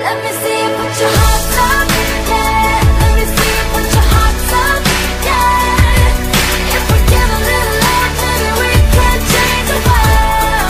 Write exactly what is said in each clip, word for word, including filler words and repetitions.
Let me see you put your hearts up, yeah. Let me see you put your hearts up, yeah. If we give a little love, maybe we can change the world.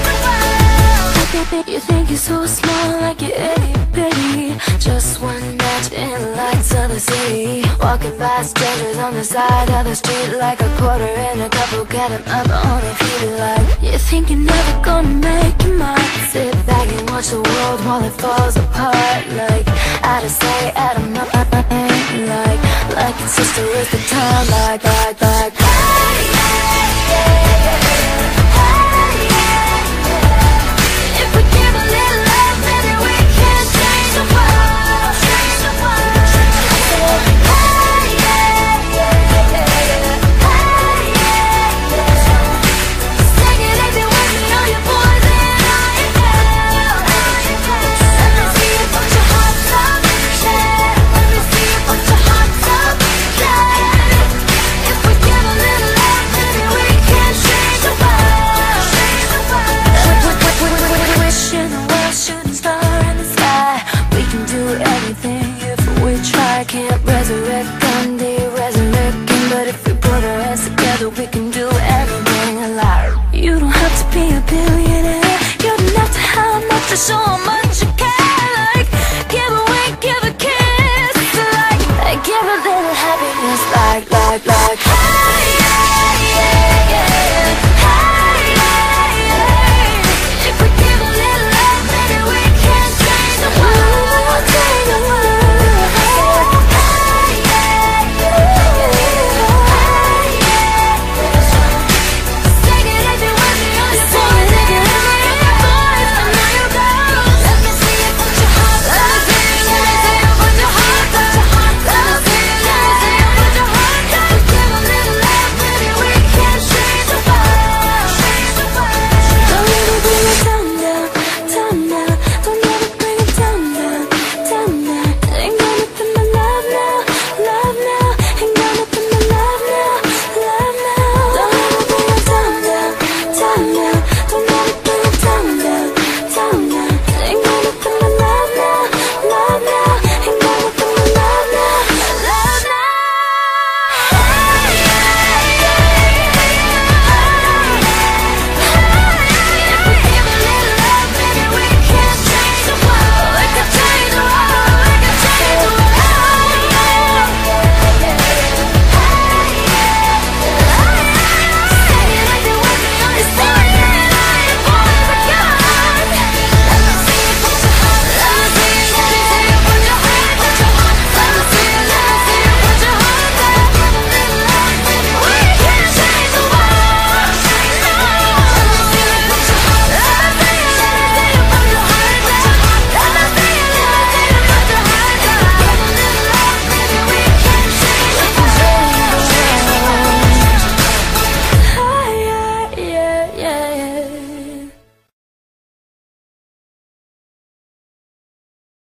You think you're so small, like you're itty bitty. Just one match in the lights of the city. Walking by strangers on the side of the street, like a quarter in a couple, get 'em up on their feet. Like you think you're never gonna make it, might sit back and watch the world while it falls apart. Like out of sight, out of mind. Like, like it's just a waste of time. Like, like, like, hey, yeah, yeah, yeah. Hey, yeah, yeah. If we give a little love, maybe we can change the world. Change the world. Hey, yeah, yeah, yeah. Hey, yeah, yeah. Sing it if you're with me, all you boys and all you girls. Let me see you put your hearts up, yeah. Let me see you put your hearts up, yeah. If we give a little love, maybe we can change the world. Change the world. Wishing the world, shooting star in the sky. We can do anything if we try. Can't resurrect Gandhi, resurrect him, but if we put our heads together, we can do anything alive. You don't have to be a billionaire. You don't have to have much to show 'em